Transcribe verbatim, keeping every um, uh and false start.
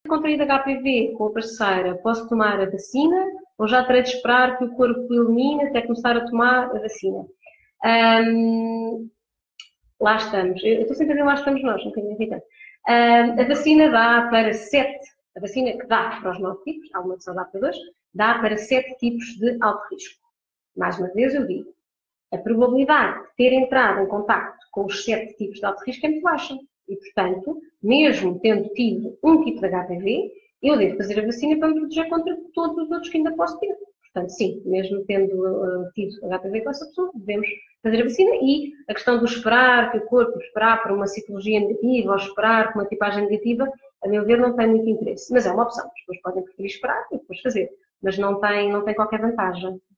contraído H P V com a parceira, posso tomar a vacina ou já terei de esperar que o corpo elimine até começar a tomar a vacina? Um, lá estamos. Eu estou sempre a dizer lá estamos nós, um bocadinho irritante. Um, a vacina dá para sete, a vacina que dá para os nove tipos, há uma que só dá para dois, dá para sete tipos de alto risco. Mais uma vez eu digo, a probabilidade de ter entrado em contacto com os sete tipos de alto risco é muito baixa. E, portanto, mesmo tendo tido um tipo de H P V, eu devo fazer a vacina para me proteger contra todos os outros que ainda posso ter. Portanto, sim, mesmo tendo uh, tido H P V com essa pessoa, devemos fazer a vacina. E a questão do esperar, que o corpo esperar por uma citologia negativa ou esperar por uma tipagem negativa, a meu ver, não tem muito interesse. Mas é uma opção. As pessoas podem preferir esperar e depois fazer. Mas não tem, não tem qualquer vantagem.